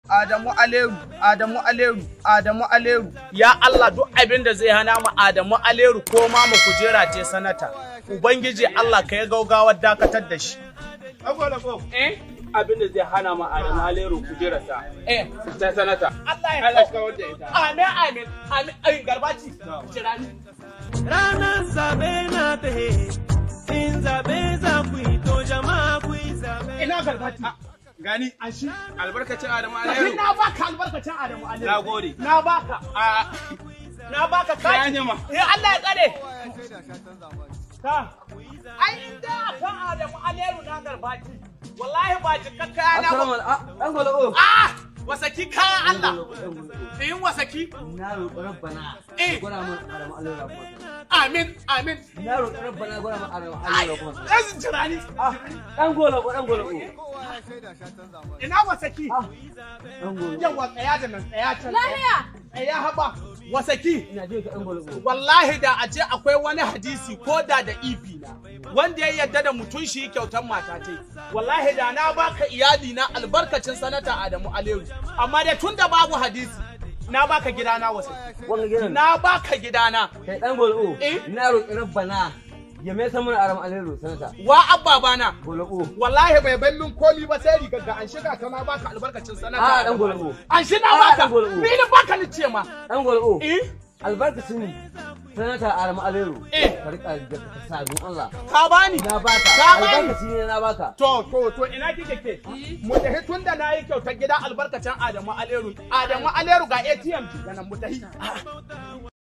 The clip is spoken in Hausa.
Adamu Aleru, Adamu Aleru, Adamu Aleru. Ya Allah duk abin da zai hana mu Adamu Aleru ko ma mu kujera ce sanata. Ubangiji Allah ka yi gaugawar dakatar da shi. Abin da zai hana mu Adamu Aleru kujera ta sanata. Allah ya kawar da ita. Amin amin amin. Ai garbaci. Kira ni. Ranar zabe na tahe, in zabe za ku yi to jama'a ku yi zabe. Ina garbaci. Gani ashi albarkacin Adamu Aleru. Na baka albarkacin Adamu Aleru. Na gode. Na baka. Na baka kai. Allah ya tsare. Ka. Ai inda kan Adamu Aleru na garbaci. Wallahi ba jikakka yana ba. Dan golo. Wasaki kayan Allah. Yin wasaki. Na roƙi Rabbana. Gwada mun Adamu Aleru kuma. Amin, amin. Na roƙi Rabbana gwada mun Adamu Aleru kuma. Ɗan jirani. Dan golo. Ina wasaki. Dan golo. Yawa tsaya da nan tsaya can. Lahiya. Tsaya haba. Wasaki. Ina je ka dan golo. Wallahi da a ce akwai wani hadisi ko da ifi na wanda ya yarda da mutum shi kyautar mata ta wallahi da na baka iyali na albarkacin sanata Adamu Aleru amma dai tunda babu hadisi na baka gidana wasaki. Wanga gidan. Na baka gidana. Kai dan golo. Na roƙi Rabbana ya mai san mana Adamu Aleru sanata. Wa abba bana. Golo. Wallahi bai ban min komi ba sai rigar ga an shiga ta na baka albarkacin sanata. Dan golo. An shi na baka. Ni na baka ni ce ma. Dan golo. Albarkacin sanata Adamu Aleru. Ka rika da sa don Allah. Ka bani. Na baka. Ka bani. Albarkacin ne na baka. To ina kike ke? Mu tafi tun da na yi kyautar gida albarkacin Adamu Aleru. Adamu Aleru ga ATM ki nan mu tafi.